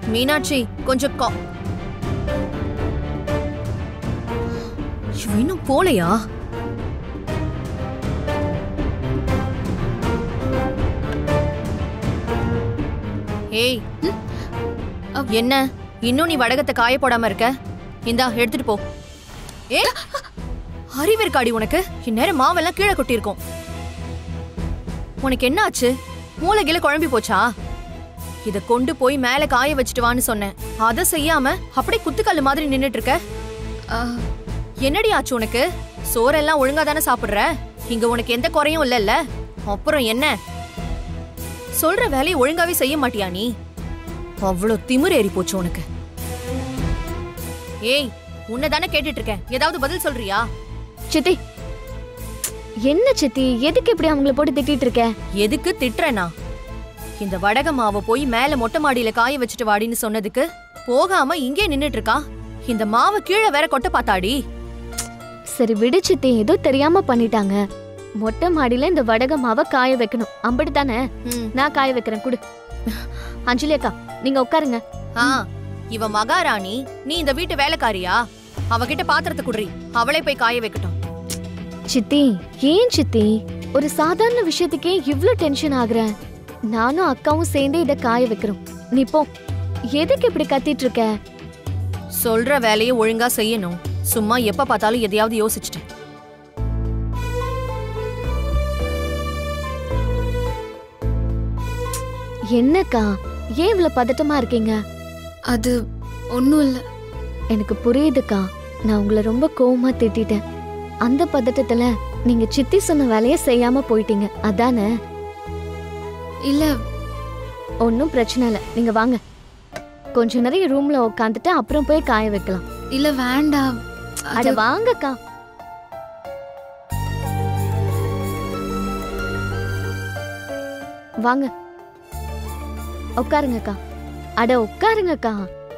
மீனாட்சி கொஞ்சம் இன்னும் போலையா? ஏய், என்ன இன்னும் நீ வடகத்தை காய போடாம இருக்க? இந்தா எடுத்துட்டு போ. ஏ, அறிவு இருக்காடி உனக்கு? இந்நேரம் மாவெல்லாம் கீழே கொட்டி இருக்கும். உனக்கு என்ன ஆச்சு? மூளைகில குழம்பி போச்சா? இத கொண்டு போய் மேல காய வச்சுட்டு வான்னு சொன்னேன். அத செய்யாம அப்படியே குத்துக்கல்லு மாதிரி நின்னுட்டு இருக்க. என்னடி ஆச்சு உனக்கு? சோறெல்லாம் ஒழுங்கா தானே சாப்பிடுற? இங்க உனக்கு எந்த குறையும் இல்லல்ல? அப்புறம் என்ன? சொல்ற வேலையை ஒழுங்காவே செய்ய மாட்டியா நீ? அவ்வளவு திமிரு ஏறி போச்சு உனக்கு. ஏய், உன்னதானே கேட்டுட்டு இருக்கேன், ஏதாவது பதில் சொல்றியா? சித்தி, என்ன சித்தி, எதுக்கு இப்படி அவங்கள போட்டு திட்டிட்டு இருக்க? எதுக்கு திட்டுறேனா? இந்த வடக மாவை போய் மேல மொட்டை மாடியில காய வச்சுட்டு வாடின்னு சொன்னதுக்கு போகாம இங்கே நின்னுட்டு இருக்கா. இந்த மாவை கீழே வேற கொட்ட பாத்தாடி. சரி விடு சித்தி, ஏதோ தெரியாம பண்ணிட்டாங்க. மொட்டை மாடியில இந்த வடக மாவை காய வைக்கணும், அப்படித்தானே? நான் காய வைக்கிறேன், குடு. அஞ்சலி அக்கா, நீங்க உட்காருங்க. இவ மகாராணி, நீ இந்த வீட்டு வேலைக்காரியா? அவகிட்ட பாத்திரத்தை குடுறி, அவளே போய் காய வைக்கட்டும். சித்தி, ஏன் சித்தி ஒரு சாதாரண விஷயத்துக்கே இவ்ளோ டென்ஷன் ஆகுற? நானும் அக்காவும் சேர்ந்து இத காய வைக்கிறோம். நீ போ. எதுக்கு இப்படி கத்திட்டு இருக்க? சொல்ற வேலையை ஒழுங்கா செய்யணும். சும்மா எப்ப பார்த்தாலும் எதையாவது யோசிச்சுட்டு. என்னக்கா, ஏன் இவ்வளவு பதட்டமா இருக்கீங்க? அது ஒண்ணும் இல்ல. எனக்கு புரியுதுக்கா, நான் உங்களை ரொம்ப கோவமா திட்டிட்டேன். அந்த பதட்டத்துல நீங்க சித்தி சொன்ன வேலைய செய்யாம போயிட்டீங்க, அதானே? இல்ல, ஒன்னும் பிரச்சனை இல்ல, நீங்க வாங்க. கொஞ்ச நேரம் ரூம்ல உட்காந்துட்டு அப்புறம் போய் காய வைக்கலாம். இல்ல வேண்டாம். அட வாங்கக்கா. வாங்க உட்காருங்கக்கா. அட உட்காருங்கக்கா.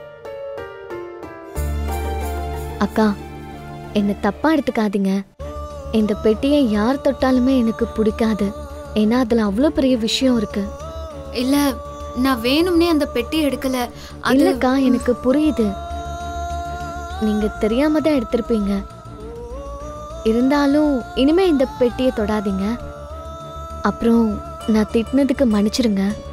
அக்கா, என்ன தப்பா எடுத்துக்காதீங்க. இந்த பெட்டியை யார் தொட்டாலுமே எனக்கு பிடிக்காது. ஏன்னா அதுல அவ்வளவு பெரிய விஷயம் இருக்கு. இல்ல, நான் வேணும்னே அந்த பெட்டி எடுக்கல. இல்லக்கா, எனக்கு புரியுது. நீங்க தெரியாம தான் எடுத்திருப்பீங்க. இருந்தாலும் இனிமே இந்த பெட்டியை தொடாதீங்க. அப்புறம் நான் திட்டினதுக்கு மன்னிச்சிருங்க.